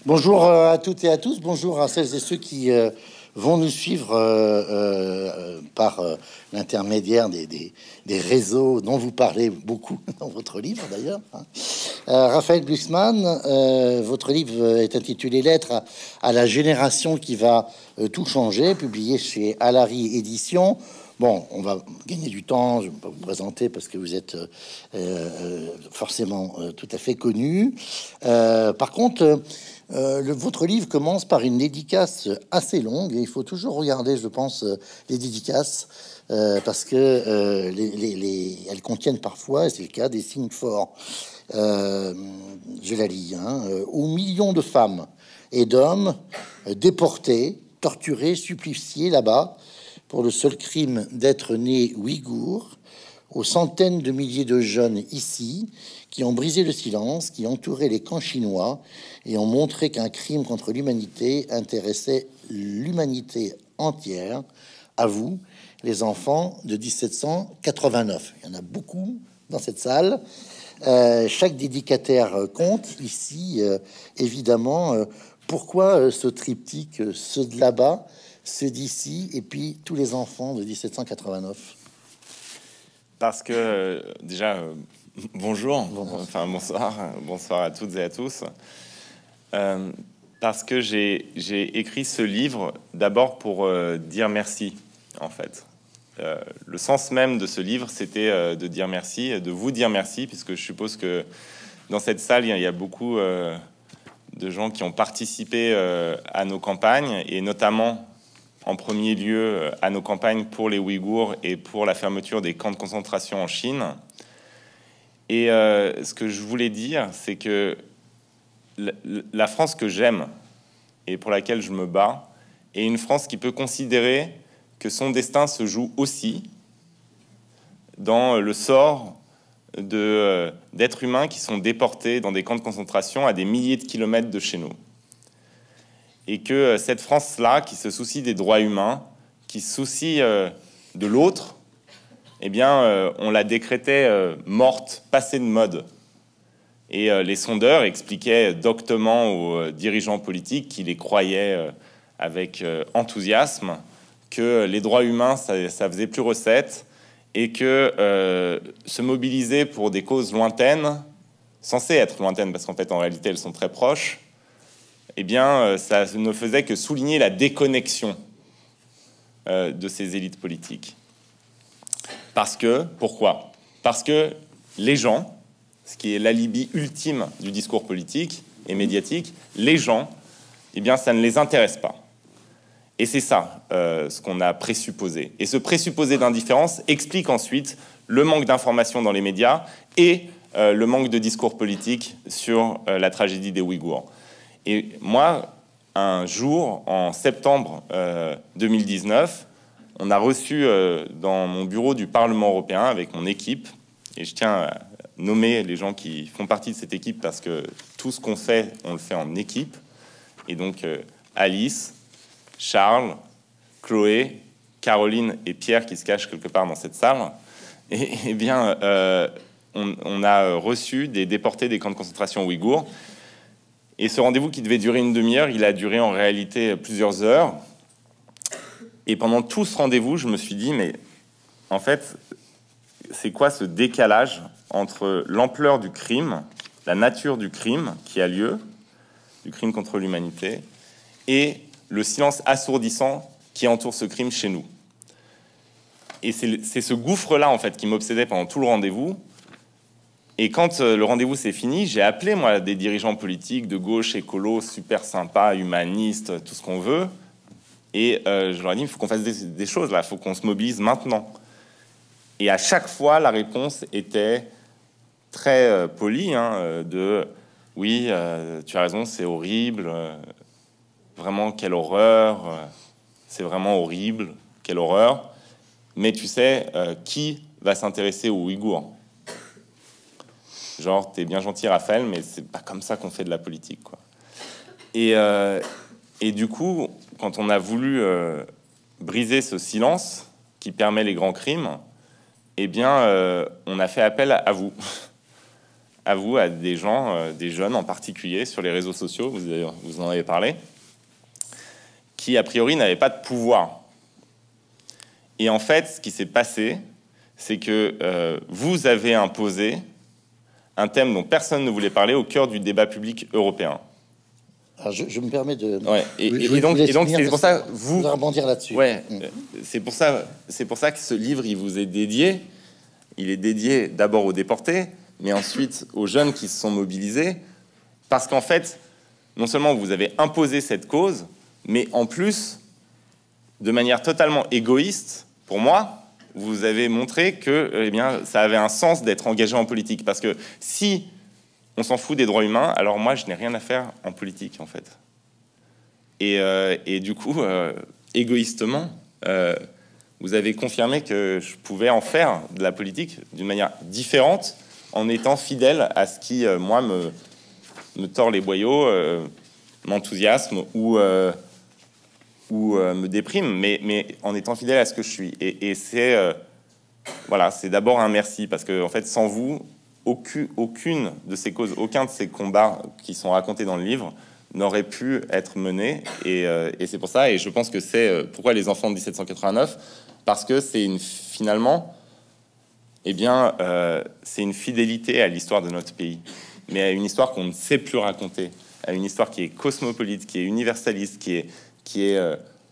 Bonjour à toutes et à tous, bonjour à celles et ceux qui vont nous suivre par l'intermédiaire des réseaux dont vous parlez beaucoup dans votre livre d'ailleurs. Raphaël Glucksmann, votre livre est intitulé Lettres à la génération qui va tout changer, publié chez Alary Éditions. Bon, on va gagner du temps, je ne vais pas vous présenter parce que vous êtes forcément tout à fait connu. Par contre, votre livre commence par une dédicace assez longue et il faut toujours regarder, je pense, les dédicaces parce que elles contiennent parfois, et c'est le cas, des signes forts. Je la lis, hein, aux millions de femmes et d'hommes déportés, torturés, suppliciés là-bas pour le seul crime d'être nés ouïghours, aux centaines de milliers de jeunes ici qui ont brisé le silence, qui entouraient les camps chinois et ont montré qu'un crime contre l'humanité intéressait l'humanité entière. À vous, les enfants de 1789. Il y en a beaucoup dans cette salle. Chaque dédicataire compte ici, évidemment. Pourquoi ce triptyque, ceux de là-bas, ceux d'ici, et puis tous les enfants de 1789? Parce que déjà, bonjour, enfin bonsoir, bonsoir à toutes et à tous. Parce que j'ai écrit ce livre d'abord pour dire merci, en fait. Le sens même de ce livre, c'était de dire merci, de vous dire merci, puisque je suppose que dans cette salle, il y a beaucoup de gens qui ont participé à nos campagnes, et notamment en premier lieu à nos campagnes pour les Ouïghours et pour la fermeture des camps de concentration en Chine. Et ce que je voulais dire, c'est que la France que j'aime et pour laquelle je me bats est une France qui peut considérer que son destin se joue aussi dans le sort d'êtres humains qui sont déportés dans des camps de concentration à des milliers de kilomètres de chez nous. Et que cette France-là, qui se soucie des droits humains, qui se soucie de l'autre, eh bien, on la décrétait morte, passée de mode. Et les sondeurs expliquaient doctement aux dirigeants politiques qui les croyaient avec enthousiasme que les droits humains, ça faisait plus recette, et que se mobiliser pour des causes lointaines, censées être lointaines, parce qu'en fait, en réalité, elles sont très proches, eh bien, ça ne faisait que souligner la déconnexion de ces élites politiques. Pourquoi? Parce que les gens, ce qui est l'alibi ultime du discours politique et médiatique, les gens, eh bien, ça ne les intéresse pas. Et c'est ça ce qu'on a présupposé. Et ce présupposé d'indifférence explique ensuite le manque d'information dans les médias et le manque de discours politique sur la tragédie des Ouïghours. Et moi, un jour, en septembre 2019, on a reçu dans mon bureau du Parlement européen avec mon équipe, et je tiens à nommer les gens qui font partie de cette équipe parce que tout ce qu'on fait, on le fait en équipe. Et donc Alice, Charles, Chloé, Caroline et Pierre qui se cachent quelque part dans cette salle. Et bien, on a reçu des déportés des camps de concentration ouïghours. Et ce rendez-vous qui devait durer une demi-heure, il a duré en réalité plusieurs heures. Et pendant tout ce rendez-vous, je me suis dit, mais en fait, c'est quoi ce décalage entre l'ampleur du crime, la nature du crime qui a lieu, du crime contre l'humanité, et le silence assourdissant qui entoure ce crime chez nous. Et c'est ce gouffre-là, en fait, qui m'obsédait pendant tout le rendez-vous. Et quand le rendez-vous s'est fini, j'ai appelé, moi, des dirigeants politiques de gauche, écolo, super sympas, humanistes, tout ce qu'on veut. Et je leur ai dit, il faut qu'on fasse des choses, là, il faut qu'on se mobilise maintenant. Et à chaque fois, la réponse était très polie, hein, de « oui, tu as raison, c'est horrible, vraiment, quelle horreur, c'est vraiment horrible, quelle horreur. Mais tu sais, qui va s'intéresser aux Ouïghours ? Genre, t'es bien gentil, Raphaël, mais c'est pas comme ça qu'on fait de la politique, quoi. » Et du coup, quand on a voulu briser ce silence qui permet les grands crimes, eh bien, on a fait appel à vous, à vous, à des gens, des jeunes en particulier, sur les réseaux sociaux, vous en avez parlé, qui, a priori, n'avaient pas de pouvoir. Et en fait, ce qui s'est passé, c'est que vous avez imposé un thème dont personne ne voulait parler au cœur du débat public européen. Alors je me permets de... Ouais, et donc c'est pour ça vous rebondir là-dessus. Ouais, c'est pour ça que ce livre, il vous est dédié. Il est dédié d'abord aux déportés, mais ensuite aux jeunes qui se sont mobilisés, parce qu'en fait, non seulement vous avez imposé cette cause, mais en plus, de manière totalement égoïste, pour moi, vous avez montré que, eh bien, ça avait un sens d'être engagé en politique, parce que si on s'en fout des droits humains, alors moi, je n'ai rien à faire en politique, en fait. Et du coup, égoïstement, vous avez confirmé que je pouvais en faire de la politique d'une manière différente, en étant fidèle à ce qui, moi, me tord les boyaux, m'enthousiasme ou me déprime, mais en étant fidèle à ce que je suis. Et c'est voilà, c'est d'abord un merci, parce que en fait, sans vous, aucune de ces causes, aucun de ces combats qui sont racontés dans le livre n'aurait pu être mené. Et c'est pour ça, et je pense que c'est pourquoi les enfants de 1789, parce que c'est finalement, eh bien, c'est une fidélité à l'histoire de notre pays, mais à une histoire qu'on ne sait plus raconter, à une histoire qui est cosmopolite, qui est universaliste, qui est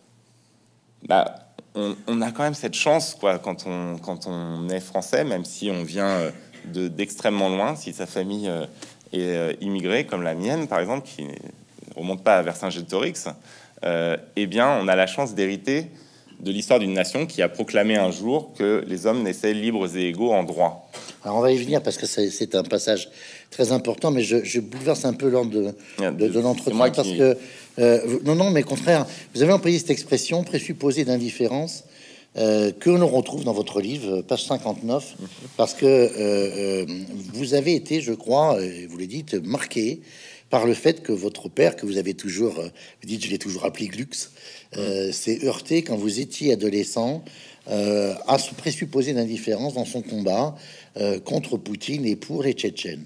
on a quand même cette chance, quoi, quand on est français, même si on vient d'extrêmement loin, si sa famille est immigrée, comme la mienne, par exemple, qui ne remonte pas à Vercingétorix, eh bien, on a la chance d'hériter de l'histoire d'une nation qui a proclamé un jour que les hommes naissaient libres et égaux en droit. Alors on va y venir parce que c'est un passage très important, mais je bouleverse un peu l'ordre de l'entretien parce que non, mais contraire, vous avez employé cette expression présupposée d'indifférence que l'on retrouve dans votre livre, page 59, parce que vous avez été, je crois, vous le dites, marqué par le fait que votre père, que vous avez toujours, vous dites, je l'ai toujours appelé Glux, s'est heurté quand vous étiez adolescent à ce présupposé d'indifférence dans son combat contre Poutine et pour les Tchétchènes.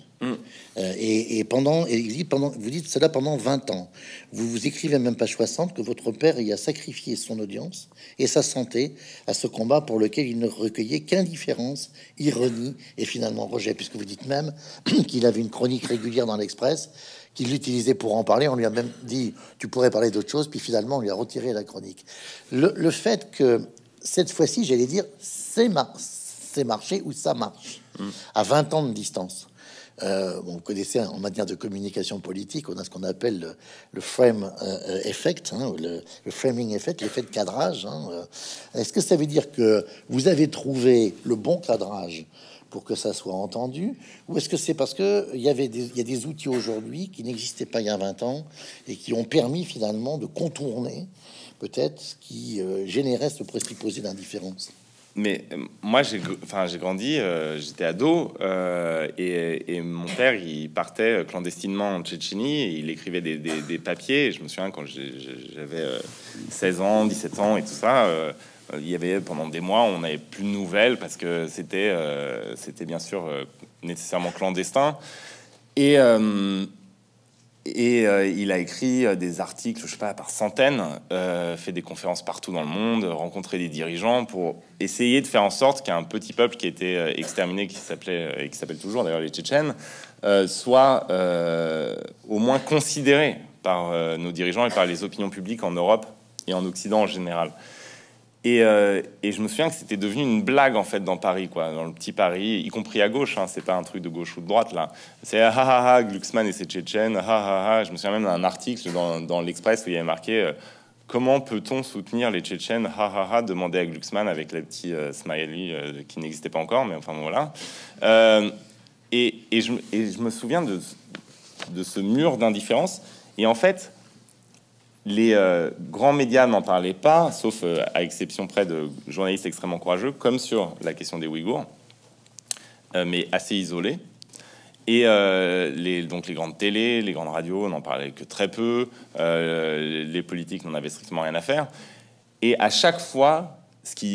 Et vous dites cela pendant 20 ans. Vous écrivez même page 60 que votre père y a sacrifié son audience et sa santé à ce combat pour lequel il ne recueillait qu'indifférence, ironie et finalement rejet, puisque vous dites même qu'il avait une chronique régulière dans l'Express, qu'il l'utilisait pour en parler. On lui a même dit tu pourrais parler d'autre chose, puis finalement on lui a retiré la chronique. Le fait que cette fois-ci, j'allais dire, c'est marché ou ça marche à 20 ans de distance. Vous connaissez, en matière de communication politique, on a ce qu'on appelle le frame effect, le framing effect, l'effet de cadrage. Est-ce que ça veut dire que vous avez trouvé le bon cadrage pour que ça soit entendu, ou est-ce que c'est parce que il y a des outils aujourd'hui qui n'existaient pas il y a 20 ans et qui ont permis finalement de contourner peut-être ce qui générait ce présupposé d'indifférence? Mais moi, j'ai grandi, j'étais ado, et mon père, il partait clandestinement en Tchétchénie, et il écrivait des papiers. Et je me souviens quand j'avais 16 ans, 17 ans et tout ça, il y avait pendant des mois, on n'avait plus de nouvelles parce que c'était bien sûr nécessairement clandestin. Et il a écrit des articles, je sais pas, par centaines, fait des conférences partout dans le monde, rencontré des dirigeants pour essayer de faire en sorte qu'un petit peuple qui était exterminé, qui s'appelait et qui s'appelle toujours d'ailleurs les Tchétchènes, soit au moins considéré par nos dirigeants et par les opinions publiques en Europe et en Occident en général. Et je me souviens que c'était devenu une blague en fait dans Paris, quoi, dans le petit Paris, y compris à gauche. C'est pas un truc de gauche ou de droite là. C'est Glucksmann et ses Tchétchènes. Je me souviens même d'un article dans l'Express où il y avait marqué comment peut-on soutenir les Tchétchènes, demandait à Glucksmann avec le petit smiley qui n'existait pas encore, mais enfin voilà. Et je me souviens de ce mur d'indifférence. Et en fait, les grands médias n'en parlaient pas, sauf à exception près de journalistes extrêmement courageux, comme sur la question des Ouïghours, mais assez isolés. Et donc les grandes télés, les grandes radios n'en parlaient que très peu. Les politiques n'en avaient strictement rien à faire. Et à chaque fois, ce qui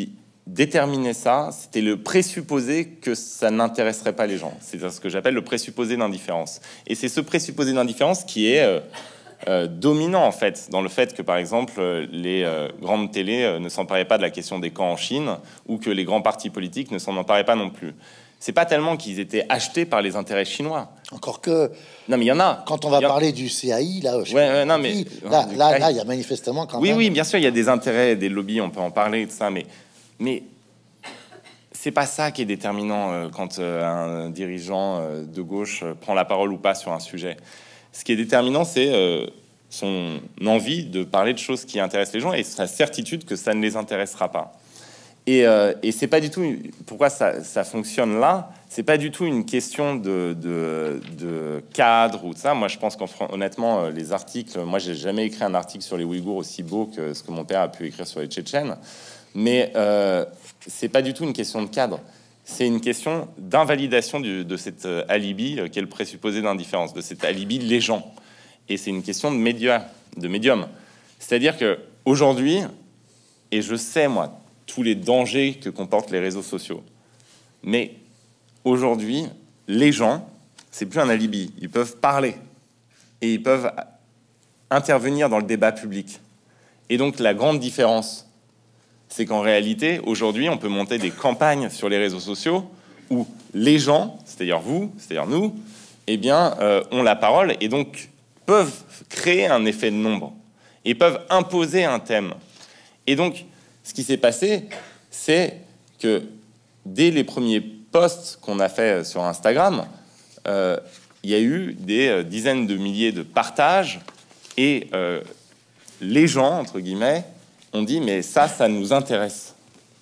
déterminer ça, c'était le présupposé que ça n'intéresserait pas les gens. C'est ce que j'appelle le présupposé d'indifférence. Et c'est ce présupposé d'indifférence qui est dominant, en fait, dans le fait que, par exemple, les grandes télés ne s'emparaient pas de la question des camps en Chine, ou que les grands partis politiques ne s'en emparaient pas non plus. C'est pas tellement qu'ils étaient achetés par les intérêts chinois. Encore que... Non, mais il y en a. Quand on va parler du CAI, là... Non, mais... Là, il y a manifestement quand même... Oui, bien sûr, il y a des intérêts, des lobbies, on peut en parler, tout ça, mais c'est pas ça qui est déterminant quand un dirigeant de gauche prend la parole ou pas sur un sujet. Ce qui est déterminant, c'est son envie de parler de choses qui intéressent les gens et sa certitude que ça ne les intéressera pas. Et c'est pas du tout pourquoi ça fonctionne là. C'est pas du tout une question de cadre ou de ça. Moi, je pense qu'honnêtement, les articles. Moi, j'ai jamais écrit un article sur les Ouïghours aussi beau que ce que mon père a pu écrire sur les Tchétchènes. Mais c'est pas du tout une question de cadre. C'est une question d'invalidation de cet alibi qui est le présupposé d'indifférence, de cet alibi les gens. Et c'est une question de médium. C'est-à-dire que aujourd'hui, et je sais moi tous les dangers que comportent les réseaux sociaux, mais aujourd'hui, les gens, c'est plus un alibi. Ils peuvent parler et ils peuvent intervenir dans le débat public. Et donc la grande différence, c'est qu'en réalité, aujourd'hui, on peut monter des campagnes sur les réseaux sociaux où les gens, c'est-à-dire vous, c'est-à-dire nous, eh bien, ont la parole et donc peuvent créer un effet de nombre et peuvent imposer un thème. Et donc, ce qui s'est passé, c'est que dès les premiers posts qu'on a fait sur Instagram, il y a eu des dizaines de milliers de partages et les gens, entre guillemets, on dit mais ça nous intéresse.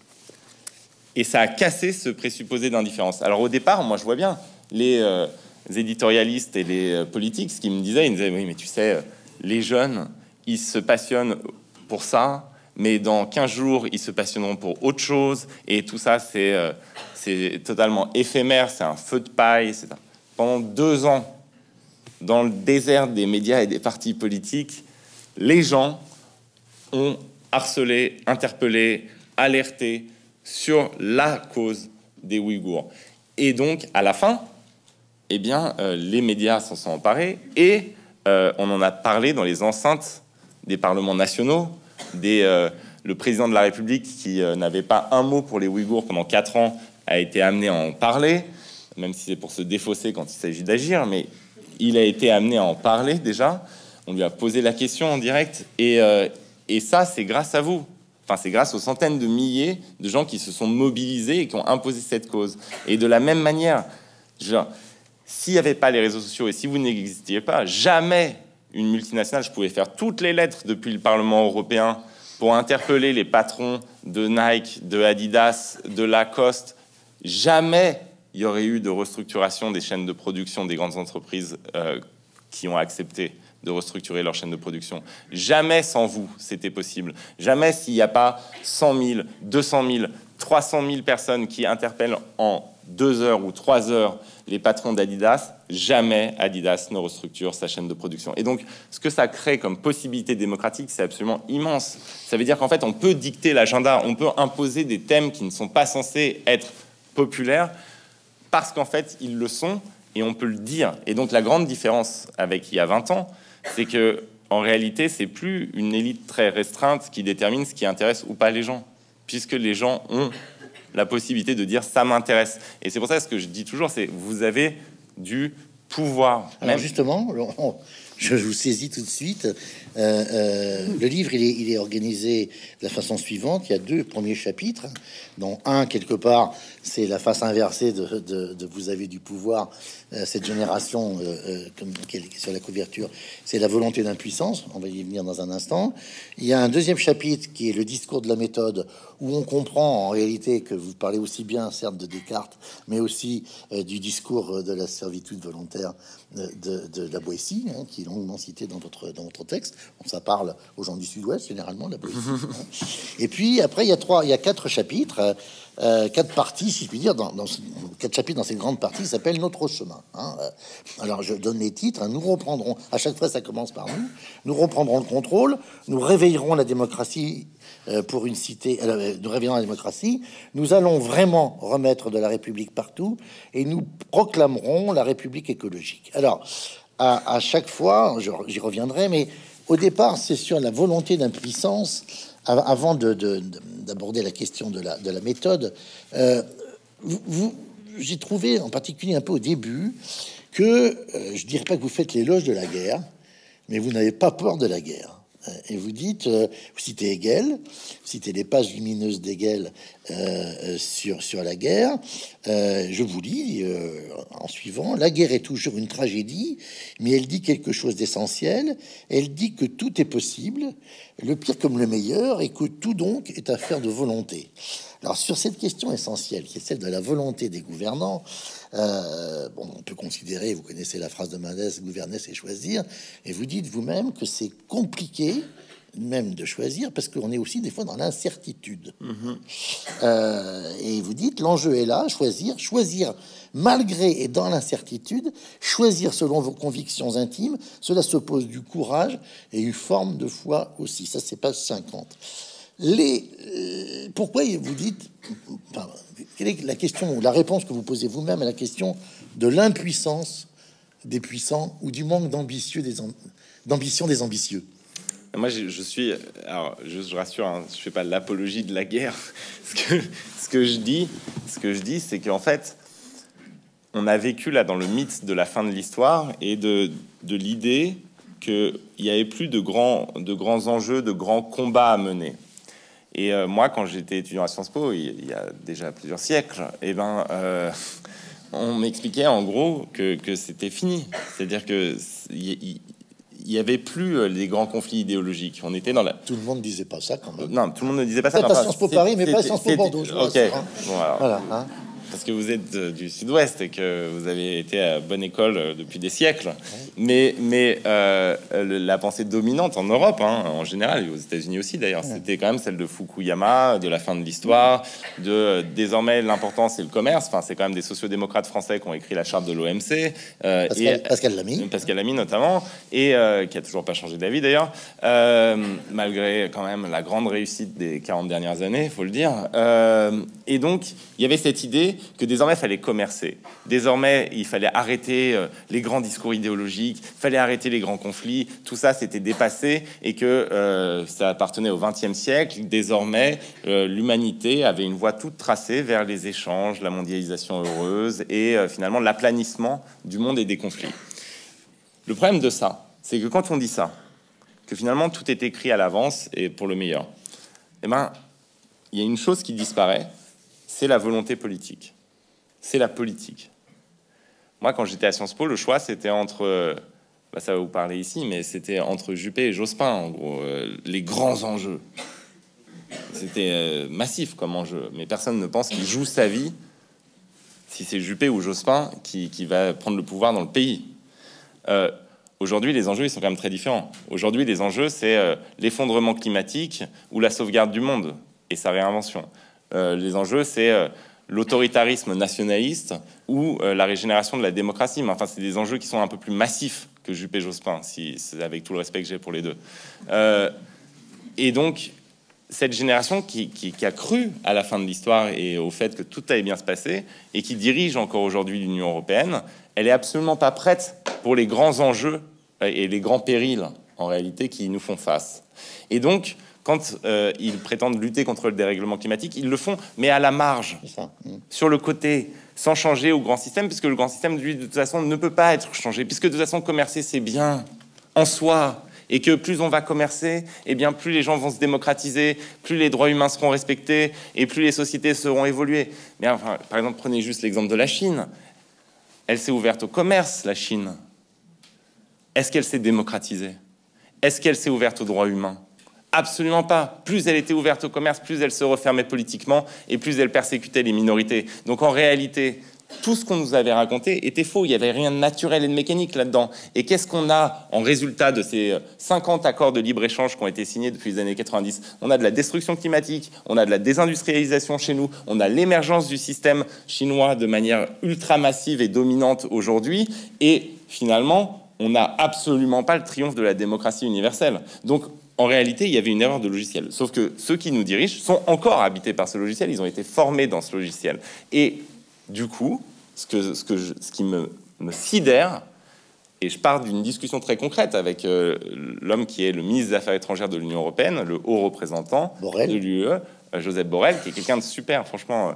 Et ça a cassé ce présupposé d'indifférence. Alors au départ, moi je vois bien les éditorialistes et les politiques, ce qu'ils me disaient, ils me disaient oui mais tu sais, les jeunes, ils se passionnent pour ça, mais dans 15 jours, ils se passionneront pour autre chose, et tout ça c'est totalement éphémère, c'est un feu de paille. Pendant 2 ans, dans le désert des médias et des partis politiques, les gens ont harcelé, interpellé, alerté sur la cause des Ouïghours. Et donc, à la fin, eh bien, les médias s'en sont emparés et on en a parlé dans les enceintes des parlements nationaux, le président de la République qui n'avait pas un mot pour les Ouïghours pendant 4 ans a été amené à en parler, même si c'est pour se défausser quand il s'agit d'agir, mais il a été amené à en parler déjà. On lui a posé la question en direct et ça, c'est grâce à vous. Enfin, c'est grâce aux centaines de milliers de gens qui se sont mobilisés et qui ont imposé cette cause. Et de la même manière, s'il n'y avait pas les réseaux sociaux et si vous n'existiez pas, jamais une multinationale, je pouvais faire toutes les lettres depuis le Parlement européen pour interpeller les patrons de Nike, de Adidas, de Lacoste. Jamais il y aurait eu de restructuration des chaînes de production des grandes entreprises qui ont accepté de restructurer leur chaîne de production. Jamais sans vous, c'était possible. Jamais s'il n'y a pas 100 000, 200 000, 300 000 personnes qui interpellent en 2 heures ou 3 heures les patrons d'Adidas, jamais Adidas ne restructure sa chaîne de production. Et donc, ce que ça crée comme possibilité démocratique, c'est absolument immense. Ça veut dire qu'en fait, on peut dicter l'agenda, on peut imposer des thèmes qui ne sont pas censés être populaires, parce qu'en fait, ils le sont, et on peut le dire. Et donc, la grande différence avec il y a 20 ans, c'est que en réalité, c'est plus une élite très restreinte qui détermine ce qui intéresse ou pas les gens, puisque les gens ont la possibilité de dire ça m'intéresse. Et c'est pour ça que ce que je dis toujours, c'est vous avez du pouvoir. Alors justement, je vous saisis tout de suite. Le livre, il est organisé de la façon suivante. Il y a 2 premiers chapitres, dont un, quelque part, c'est la face inversée de vous avez du pouvoir. Cette génération, comme sur la couverture, c'est la volonté d'impuissance. On va y venir dans un instant. Il y a un 2e chapitre qui est le discours de la méthode, où on comprend en réalité que vous parlez aussi bien, certes, de Descartes, mais aussi du discours de la servitude volontaire de la Boétie, hein, qui est longuement cité dans votre texte. Ça parle aux gens du Sud-Ouest, généralement, la Boétie. Hein. Et puis, après, il y a 4 chapitres, 4 parties, si je puis dire, dans 4 chapitres dans cette grande partie, qui s'appelle Notre chemin. Hein. Alors, je donne les titres. Hein. Nous reprendrons, à chaque fois, ça commence par nous. Nous reprendrons le contrôle. Nous réveillerons la démocratie pour une cité, nous reviendrons à la démocratie, nous allons vraiment remettre de la République partout et nous proclamerons la République écologique. Alors, à chaque fois, j'y reviendrai, mais au départ, c'est sur la volonté d'impuissance. Avant d'aborder la question de la méthode, j'ai trouvé en particulier un peu au début que, je dirais pas que vous faites l'éloge de la guerre, mais vous n'avez pas peur de la guerre. Et vous dites, vous citez Hegel, vous citez les pages lumineuses d'Hegel sur la guerre. Je vous lis en suivant: la guerre est toujours une tragédie, mais elle dit quelque chose d'essentiel. Elle dit que tout est possible, le pire comme le meilleur, et que tout donc est affaire de volonté. Alors sur cette question essentielle, qui est celle de la volonté des gouvernants, on peut considérer, vous connaissez la phrase de Mendes, gouverner c'est choisir, et vous dites vous-même que c'est compliqué même de choisir, parce qu'on est aussi des fois dans l'incertitude. Et vous dites, l'enjeu est là, choisir malgré et dans l'incertitude, choisir selon vos convictions intimes, cela suppose du courage et une forme de foi aussi. Ça, c'est page 50. Pourquoi vous dites, quelle est la question ou la réponse que vous posez vous-même à la question de l'impuissance des puissants ou du manque d'ambition des ambitieux? Moi, je suis... Alors, je rassure, hein, je fais pas l'apologie de la guerre. Ce que je dis, c'est qu'en fait, on a vécu là dans le mythe de la fin de l'histoire et de l'idée qu'il n'y avait plus de grands enjeux, de grands combats à mener. Et moi, quand j'étais étudiant à Sciences Po, il y a déjà plusieurs siècles, on m'expliquait en gros que c'était fini. C'est-à-dire que il y avait plus les grands conflits idéologiques. On était dans la... Tout le monde disait pas ça quand même. Non, tout le monde ne disait pas ça. Pas Sciences Po Paris, mais pas Sciences Po Bordeaux. Ok. Hein. Voilà. Hein. Parce que vous êtes du Sud-Ouest et que vous avez été à bonne école depuis des siècles. Mais la pensée dominante en Europe, hein, en général, et aux États-Unis aussi d'ailleurs, c'était quand même celle de Fukuyama, de la fin de l'histoire, désormais l'important c'est le commerce. Enfin, c'est quand même des sociodémocrates français qui ont écrit la charte de l'OMC. Pascal Lamy. Pascal Lamy notamment, et qui a toujours pas changé d'avis d'ailleurs, malgré quand même la grande réussite des 40 dernières années, il faut le dire. Et donc, il y avait cette idée que désormais, il fallait commercer. Désormais, il fallait arrêter les grands discours idéologiques, il fallait arrêter les grands conflits. Tout ça, c'était dépassé et que ça appartenait au XXe siècle. Désormais, l'humanité avait une voie toute tracée vers les échanges, la mondialisation heureuse et finalement l'aplanissement du monde et des conflits. Le problème de ça, c'est que quand on dit ça, que finalement tout est écrit à l'avance et pour le meilleur, eh ben, il y a une chose qui disparaît, c'est la volonté politique. C'est la politique. Moi, quand j'étais à Sciences Po, le choix, c'était entre... ça va vous parler ici, mais c'était entre Juppé et Jospin, en gros. Les grands enjeux. C'était massif comme enjeu. Mais personne ne pense qu'il joue sa vie si c'est Juppé ou Jospin qui va prendre le pouvoir dans le pays. Aujourd'hui, les enjeux, ils sont quand même très différents. Aujourd'hui, les enjeux, c'est l'effondrement climatique ou la sauvegarde du monde et sa réinvention. Les enjeux, c'est l'autoritarisme nationaliste ou la régénération de la démocratie. Mais enfin, c'est des enjeux qui sont un peu plus massifs que Juppé-Jospin, avec tout le respect que j'ai pour les deux. Et donc, cette génération qui a cru à la fin de l'histoire et au fait que tout allait bien se passer et qui dirige encore aujourd'hui l'Union européenne, elle est absolument pas prête pour les grands enjeux et les grands périls, en réalité, qui nous font face. Et donc, quand ils prétendent lutter contre le dérèglement climatique, ils le font, mais à la marge, sur le côté, sans changer au grand système, puisque le grand système, lui, de toute façon, ne peut pas être changé, puisque de toute façon, commercer, c'est bien en soi, et que plus on va commercer, eh bien, plus les gens vont se démocratiser, plus les droits humains seront respectés, et plus les sociétés seront évoluées. Mais enfin, par exemple, prenez juste l'exemple de la Chine. Elle s'est ouverte au commerce, la Chine. Est-ce qu'elle s'est démocratisée? Est-ce qu'elle s'est ouverte aux droits humains? Absolument pas. Plus elle était ouverte au commerce, plus elle se refermait politiquement et plus elle persécutait les minorités. Donc en réalité, tout ce qu'on nous avait raconté était faux. Il n'y avait rien de naturel et de mécanique là-dedans. Et qu'est-ce qu'on a en résultat de ces 50 accords de libre-échange qui ont été signés depuis les années 90? On a de la destruction climatique, on a de la désindustrialisation chez nous, on a l'émergence du système chinois de manière ultra massive et dominante aujourd'hui. Et finalement, on n'a absolument pas le triomphe de la démocratie universelle. Donc, en réalité, il y avait une erreur de logiciel. Sauf que ceux qui nous dirigent sont encore habités par ce logiciel. Ils ont été formés dans ce logiciel. Et du coup, ce qui me sidère, et je pars d'une discussion très concrète avec l'homme qui est le ministre des Affaires étrangères de l'Union européenne, le haut représentant Borrell. de l'UE, Joseph Borrell, qui est quelqu'un de super, franchement,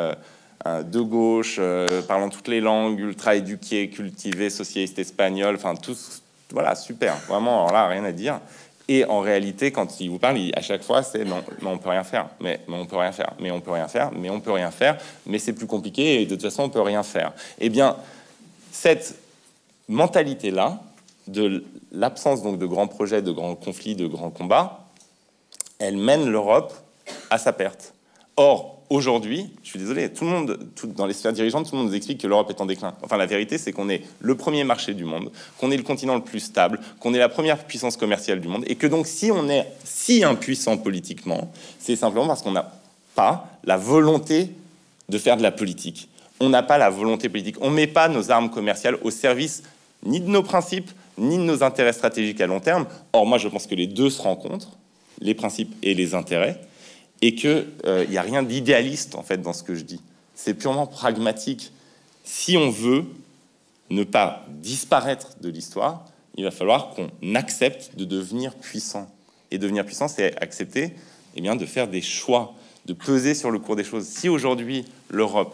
de gauche, parlant toutes les langues, ultra éduqué, cultivé, socialiste espagnol, enfin tous, voilà, super, vraiment, alors là, rien à dire. Et en réalité, quand il vous parle, à chaque fois, c'est non, mais on peut rien faire, mais on peut rien faire, mais on peut rien faire, mais on peut rien faire, mais c'est plus compliqué et de toute façon, on peut rien faire. Eh bien, cette mentalité-là, de l'absence donc de grands projets, de grands conflits, de grands combats, elle mène l'Europe à sa perte. Or, aujourd'hui, je suis désolé, dans les sphères dirigeantes, tout le monde nous explique que l'Europe est en déclin. Enfin, la vérité, c'est qu'on est le premier marché du monde, qu'on est le continent le plus stable, qu'on est la première puissance commerciale du monde, et que donc, si on est si impuissant politiquement, c'est simplement parce qu'on n'a pas la volonté de faire de la politique. On n'a pas la volonté politique. On ne met pas nos armes commerciales au service ni de nos principes, ni de nos intérêts stratégiques à long terme. Or, moi, je pense que les deux se rencontrent, les principes et les intérêts, et qu'il n'y a rien d'idéaliste, en fait, dans ce que je dis. C'est purement pragmatique. Si on veut ne pas disparaître de l'histoire, il va falloir qu'on accepte de devenir puissant. Et devenir puissant, c'est accepter de faire des choix, de peser sur le cours des choses. Si aujourd'hui, l'Europe,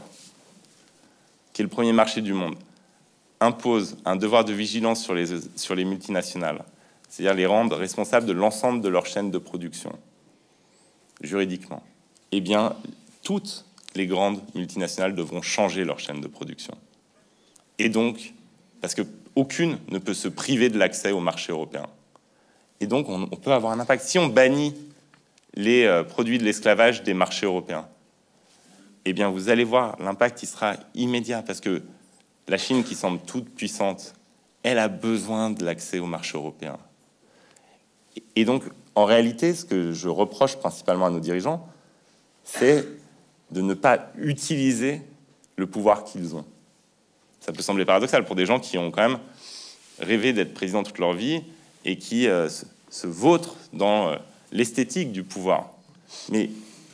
qui est le premier marché du monde, impose un devoir de vigilance sur les multinationales, c'est-à-dire les rendre responsables de l'ensemble de leur chaîne de production, juridiquement, eh bien, toutes les grandes multinationales devront changer leur chaîne de production. Et donc, parce qu'aucune ne peut se priver de l'accès au marché européen. Et donc, on peut avoir un impact. Si on bannit les produits de l'esclavage des marchés européens, eh bien, vous allez voir, l'impact, il sera immédiat, parce que la Chine, qui semble toute puissante, elle a besoin de l'accès au marché européen. Et donc, en réalité, ce que je reproche principalement à nos dirigeants, c'est de ne pas utiliser le pouvoir qu'ils ont. Ça peut sembler paradoxal pour des gens qui ont quand même rêvé d'être président toute leur vie et qui se vautrent dans l'esthétique du pouvoir. Mais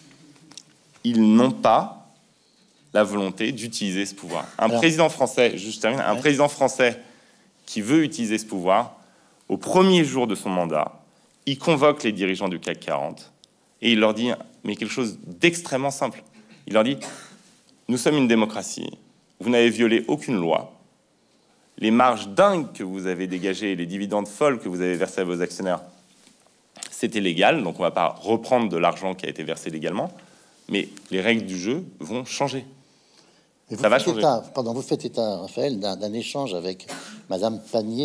ils n'ont pas la volonté d'utiliser ce pouvoir. Président français, juste termine, un président français qui veut utiliser ce pouvoir, au premier jour de son mandat, il convoque les dirigeants du CAC 40 et il leur dit, mais quelque chose d'extrêmement simple. Il leur dit, nous sommes une démocratie, vous n'avez violé aucune loi, les marges dingues que vous avez dégagées et les dividendes folles que vous avez versés à vos actionnaires, c'était légal, donc on ne va pas reprendre de l'argent qui a été versé légalement, mais les règles du jeu vont changer. Ça va changer. Vous faites état, Raphaël, d'un échange avec Madame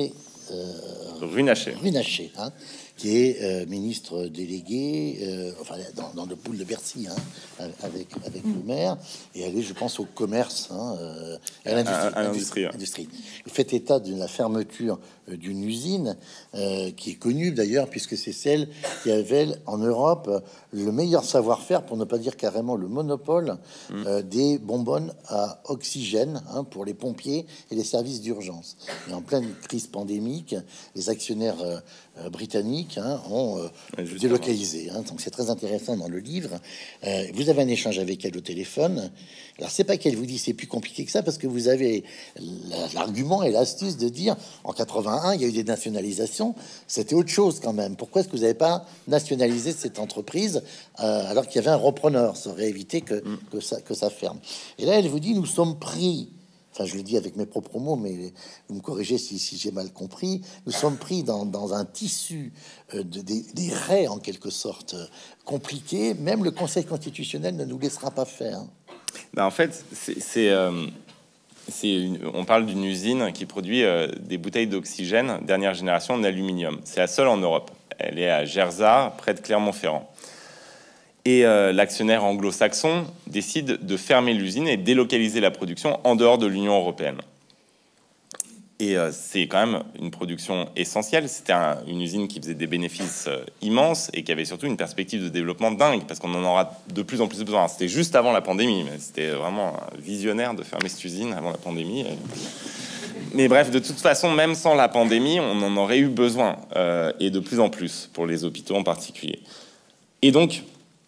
Runacher, hein, qui est ministre déléguée, dans le pool de Bercy, hein, avec le maire, et elle est, je pense, au commerce, hein, à l'industrie. Vous faites état de la fermeture d'une usine qui est connue d'ailleurs, puisque c'est celle qui avait en Europe le meilleur savoir-faire, pour ne pas dire carrément le monopole, des bonbonnes à oxygène, hein, pour les pompiers et les services d'urgence. Et en pleine crise pandémique, les actionnaires britanniques, hein, ont délocalisé. Hein, donc c'est très intéressant dans le livre. Vous avez un échange avec elle au téléphone. Alors c'est pas qu'elle vous dit c'est plus compliqué que ça, parce que vous avez l'argument et l'astuce de dire en 81 il y a eu des nationalisations, c'était autre chose quand même. Pourquoi est-ce que vous n'avez pas nationalisé cette entreprise alors qu'il y avait un repreneur? Ça aurait évité que ça ferme. Et là elle vous dit nous sommes pris. Enfin, je le dis avec mes propres mots, mais vous me corrigez si j'ai mal compris. Nous sommes pris dans un tissu des raies, en quelque sorte, compliqués. Même le Conseil constitutionnel ne nous laissera pas faire. En fait, on parle d'une usine qui produit des bouteilles d'oxygène dernière génération en aluminium. C'est la seule en Europe. Elle est à Gerzat, près de Clermont-Ferrand. Et l'actionnaire anglo-saxon décide de fermer l'usine et délocaliser la production en dehors de l'Union européenne. Et c'est quand même une production essentielle. C'était une usine qui faisait des bénéfices immenses et qui avait surtout une perspective de développement dingue, parce qu'on en aura de plus en plus besoin. C'était juste avant la pandémie, mais c'était vraiment visionnaire de fermer cette usine avant la pandémie. Mais bref, de toute façon, même sans la pandémie, on en aurait eu besoin, et de plus en plus, pour les hôpitaux en particulier. Et donc,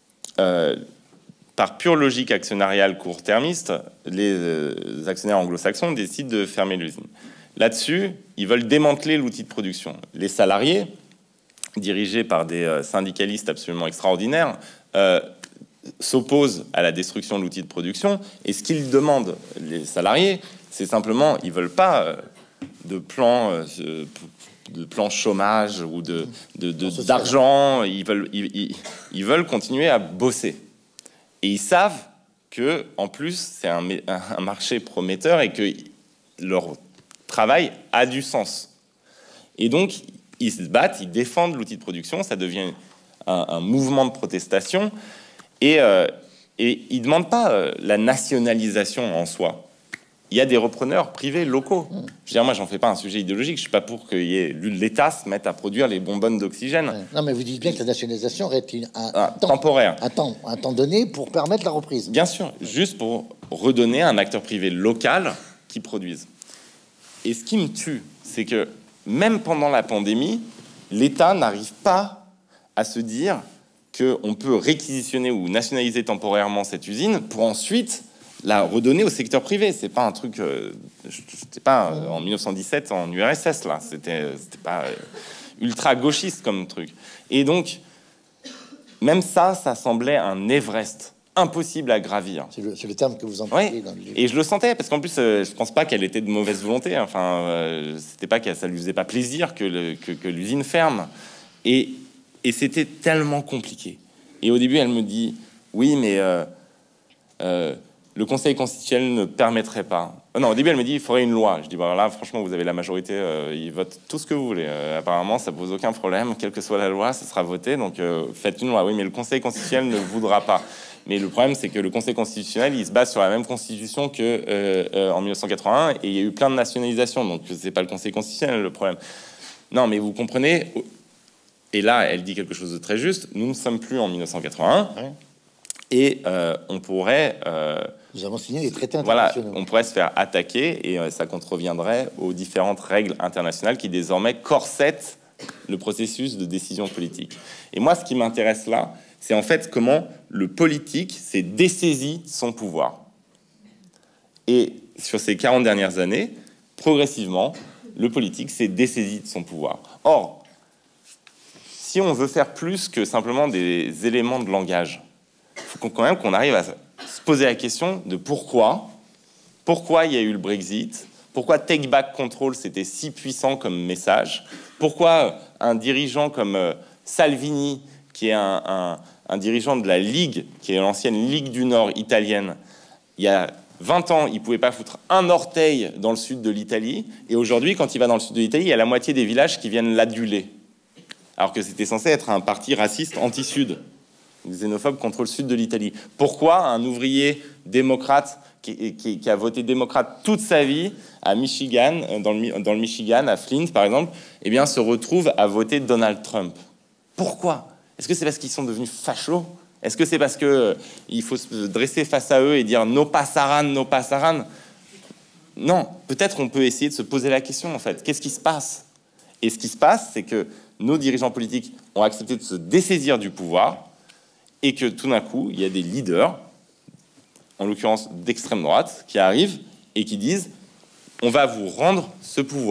par pure logique actionnariale court-termiste, les actionnaires anglo-saxons décident de fermer l'usine. Là-dessus, ils veulent démanteler l'outil de production. Les salariés, dirigés par des syndicalistes absolument extraordinaires, s'opposent à la destruction de l'outil de production. Et ce qu'ils demandent, les salariés, c'est simplement, ils veulent pas de plan chômage ou d'argent. Ils veulent continuer à bosser. Et ils savent que, en plus, c'est un marché prometteur et que leur travail a du sens. Et donc, ils se battent, ils défendent l'outil de production. Ça devient un mouvement de protestation. Et ils ne demandent pas la nationalisation en soi. Il y a des repreneurs privés locaux. Je veux dire, moi, j'en fais pas un sujet idéologique. Je suis pas pour que l'État se mette à produire les bonbonnes d'oxygène. Ouais. Non, mais vous dites bien que la nationalisation aurait été temporaire. Un temps donné pour permettre la reprise. Bien sûr, juste pour redonner à un acteur privé local qui produise. Et ce qui me tue, c'est que même pendant la pandémie, l'État n'arrive pas à se dire qu'on peut réquisitionner ou nationaliser temporairement cette usine pour ensuite la redonner au secteur privé. C'est pas un truc... c'était pas en 1917 en URSS, là. C'était pas ultra gauchiste comme truc. Et donc, même ça semblait un Everest impossible à gravir. C'est le terme que vous employez dans le livre. Et je le sentais, parce qu'en plus, je pense pas qu'elle était de mauvaise volonté. Enfin, c'était pas que ça lui faisait pas plaisir que l'usine ferme. Et c'était tellement compliqué. Et au début, elle me dit, oui, mais le Conseil constitutionnel ne permettrait pas. Non, au début, elle me dit, il faudrait une loi. Je dis, bah, là, franchement, vous avez la majorité, ils votent tout ce que vous voulez. Apparemment, ça pose aucun problème. Quelle que soit la loi, ça sera voté. Donc, faites une loi. Oui, mais le Conseil constitutionnel ne voudra pas. Mais le problème, c'est que le Conseil constitutionnel, il se base sur la même constitution que en 1981, et il y a eu plein de nationalisations. Donc, c'est pas le Conseil constitutionnel le problème. Non, mais vous comprenez. Et là, elle dit quelque chose de très juste. Nous ne sommes plus en 1981. Ouais. Et on pourrait... nous avons signé des traités internationaux. Voilà, on pourrait se faire attaquer et ça contreviendrait aux différentes règles internationales qui désormais corsettent le processus de décision politique. Et moi, ce qui m'intéresse là, c'est en fait comment le politique s'est dessaisi de son pouvoir. Et sur ces 40 dernières années, progressivement, le politique s'est dessaisi de son pouvoir. Or, si on veut faire plus que simplement des éléments de langage, il faut quand même qu'on arrive à se poser la question de pourquoi il y a eu le Brexit, pourquoi Take Back Control c'était si puissant comme message, pourquoi un dirigeant comme Salvini, qui est un dirigeant de la Ligue, qui est l'ancienne Ligue du Nord italienne, il y a 20 ans, il ne pouvait pas foutre un orteil dans le sud de l'Italie, et aujourd'hui, quand il va dans le sud de l'Italie, il y a la moitié des villages qui viennent l'aduler, alors que c'était censé être un parti raciste anti-sud, xénophobe contre le sud de l'Italie. Pourquoi un ouvrier démocrate qui a voté démocrate toute sa vie à Michigan, dans le Michigan, à Flint par exemple, eh bien, se retrouve à voter Donald Trump? Pourquoi? Est-ce que c'est parce qu'ils sont devenus fachos? Est-ce que c'est parce que il faut se dresser face à eux et dire no passaran, no passaran? Non, peut-être on peut essayer de se poser la question en fait. Qu'est-ce qui se passe? Et ce qui se passe, c'est que nos dirigeants politiques ont accepté de se dessaisir du pouvoir et que tout d'un coup, il y a des leaders, en l'occurrence d'extrême droite, qui arrivent et qui disent « on va vous rendre ce pouvoir ».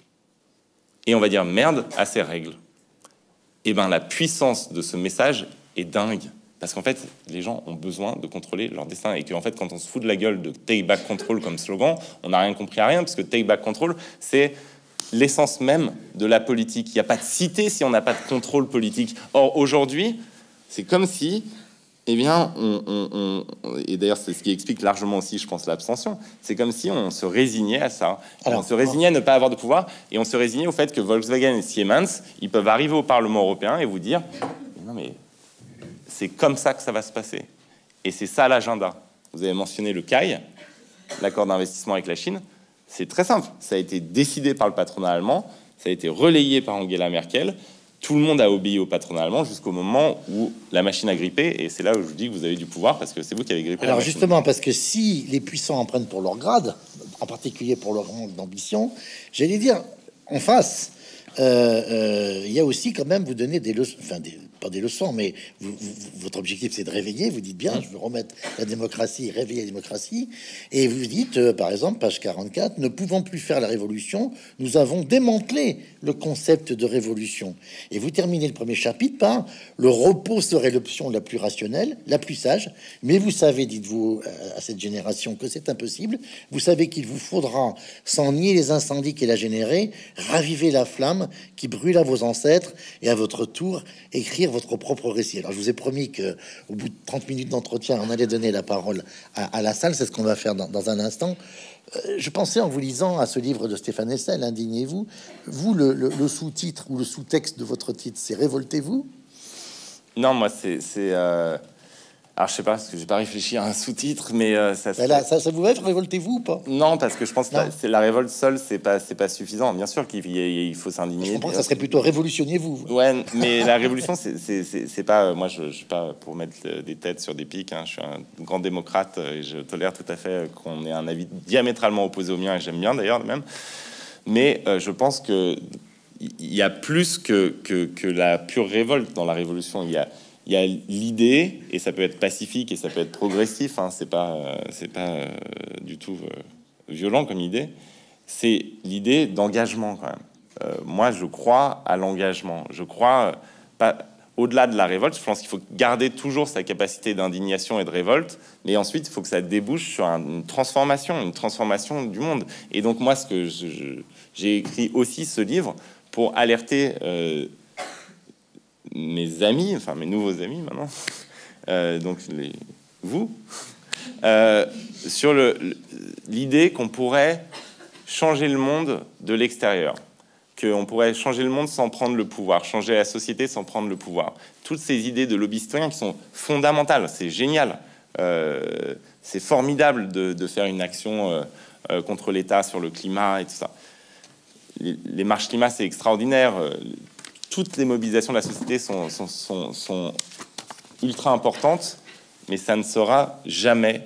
Et on va dire « merde à ces règles ». Et bien la puissance de ce message est dingue. Parce qu'en fait, les gens ont besoin de contrôler leur destin. Et qu'en fait, quand on se fout de la gueule de « Take Back Control » comme slogan, on n'a rien compris à rien, parce que « Take Back Control », c'est l'essence même de la politique. Il n'y a pas de cité si on n'a pas de contrôle politique. Or, aujourd'hui, c'est comme si, eh bien, et d'ailleurs c'est ce qui explique largement aussi, je pense, l'abstention, c'est comme si on se résignait à ça. Alors, on se résignait à ne pas avoir de pouvoir, et on se résignait au fait que Volkswagen et Siemens, ils peuvent arriver au Parlement européen et vous dire « non mais c'est comme ça que ça va se passer ». Et c'est ça l'agenda. Vous avez mentionné le CAI, l'accord d'investissement avec la Chine. C'est très simple. Ça a été décidé par le patronat allemand, ça a été relayé par Angela Merkel. Tout le monde a obéi au patronat allemand jusqu'au moment où la machine a grippé. Et c'est là où je vous dis que vous avez du pouvoir, parce que c'est vous qui avez grippé. Alors justement, parce que si les puissants en prennent pour leur grade, en particulier pour leur manque d'ambition. J'allais dire, en face, il y a aussi quand même, vous donner des leçons, enfin, pas des leçons, mais votre objectif, c'est de réveiller. Vous dites bien, je veux remettre la démocratie, réveiller la démocratie. Et vous dites, par exemple, page 44, ne pouvant plus faire la révolution, nous avons démantelé le concept de révolution. Et vous terminez le premier chapitre par le repos serait l'option la plus rationnelle, la plus sage. Mais vous savez, dites-vous à cette génération, que c'est impossible. Vous savez qu'il vous faudra, sans nier les incendies qu'elle a générés, raviver la flamme qui brûla vos ancêtres et à votre tour écrire votre propre récit. Alors je vous ai promis que au bout de 30 minutes d'entretien, on allait donner la parole à la salle. C'est ce qu'on va faire dans un instant. Je pensais en vous lisant à ce livre de Stéphane Hessel, Indignez-vous. Vous, le sous-titre ou le sous-texte de votre titre, c'est Révoltez-vous? Non, moi, alors, je sais pas, parce que j'ai pas réfléchi à un sous-titre, mais ça vous va être Révoltez-vous ou pas? Non, parce que je pense que la révolte seule, c'est pas suffisant. Bien sûr qu'il faut s'indigner. Je comprends que ça serait plutôt révolutionnez-vous. Ouais, mais la révolution, c'est pas... Moi, je suis pas pour mettre des têtes sur des pics. Hein. Je suis un grand démocrate et je tolère tout à fait qu'on ait un avis diamétralement opposé au mien, et j'aime bien d'ailleurs même. Mais je pense que il y a plus que la pure révolte dans la révolution. Il y a l'idée, et ça peut être pacifique et ça peut être progressif, hein, c'est pas du tout violent comme idée, c'est l'idée d'engagement quand même. Moi, je crois à l'engagement. Je crois, pas au-delà de la révolte, je pense qu'il faut garder toujours sa capacité d'indignation et de révolte, mais ensuite, il faut que ça débouche sur une transformation du monde. Et donc, moi, j'ai écrit aussi ce livre pour alerter... mes amis, enfin mes nouveaux amis maintenant, donc vous, sur l'idée qu'on pourrait changer le monde de l'extérieur, qu'on pourrait changer le monde sans prendre le pouvoir, changer la société sans prendre le pouvoir. Toutes ces idées de lobby citoyen qui sont fondamentales, c'est génial, c'est formidable de faire une action contre l'État sur le climat et tout ça. Les marches climat, c'est extraordinaire. Toutes les mobilisations de la société sont ultra importantes, mais ça ne sera jamais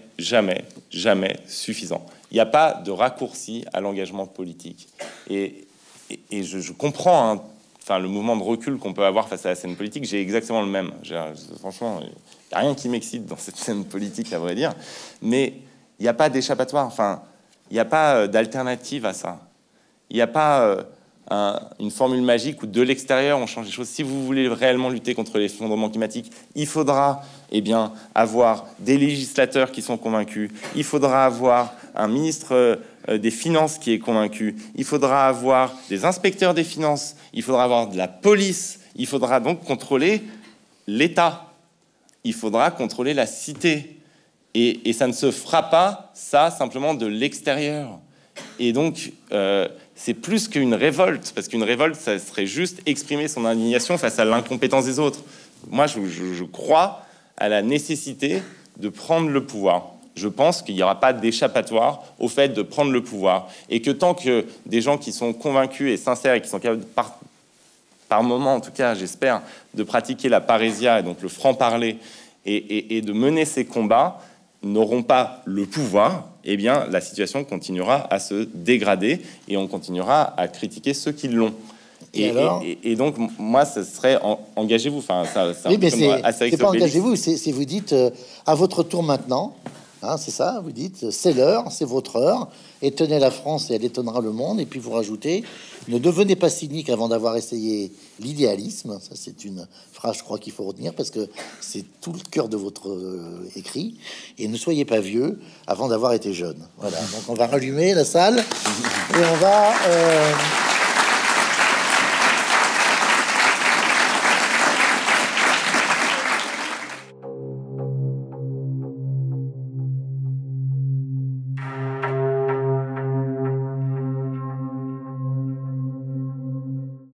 suffisant. Il n'y a pas de raccourci à l'engagement politique. Et je comprends, hein, enfin, le mouvement de recul qu'on peut avoir face à la scène politique. J'ai exactement le même. Franchement, il n'y a rien qui m'excite dans cette scène politique, à vrai dire. Mais il n'y a pas d'échappatoire. Enfin, il n'y a pas d'alternative à ça. Il n'y a pas... une formule magique où de l'extérieur on change les choses. Si vous voulez réellement lutter contre l'effondrement climatique, il faudra avoir des législateurs qui sont convaincus, il faudra avoir un ministre des Finances qui est convaincu, il faudra avoir des inspecteurs des finances, il faudra avoir de la police, il faudra donc contrôler l'État, il faudra contrôler la cité, et ça ne se fera pas, ça, simplement de l'extérieur. Et donc, c'est plus qu'une révolte, parce qu'une révolte, ça serait juste exprimer son indignation face à l'incompétence des autres. Moi, je crois à la nécessité de prendre le pouvoir. Je pense qu'il n'y aura pas d'échappatoire au fait de prendre le pouvoir, et que tant que des gens qui sont convaincus et sincères et qui sont capables, par moment en tout cas, j'espère, de pratiquer la parésia, et donc le franc-parler, et de mener ces combats, n'auront pas le pouvoir, eh bien, la situation continuera à se dégrader et on continuera à critiquer ceux qui l'ont. Et donc, moi, ce serait engagez-vous. Enfin, oui, mais c'est pas engagez-vous, c'est vous dites à votre tour maintenant. Hein, c'est ça, vous dites, c'est l'heure, c'est votre heure, étonnez la France et elle étonnera le monde, et puis vous rajoutez, ne devenez pas cynique avant d'avoir essayé l'idéalisme, ça c'est une phrase je crois qu'il faut retenir, parce que c'est tout le cœur de votre écrit, et ne soyez pas vieux avant d'avoir été jeune. Voilà, donc on va rallumer la salle, et on va...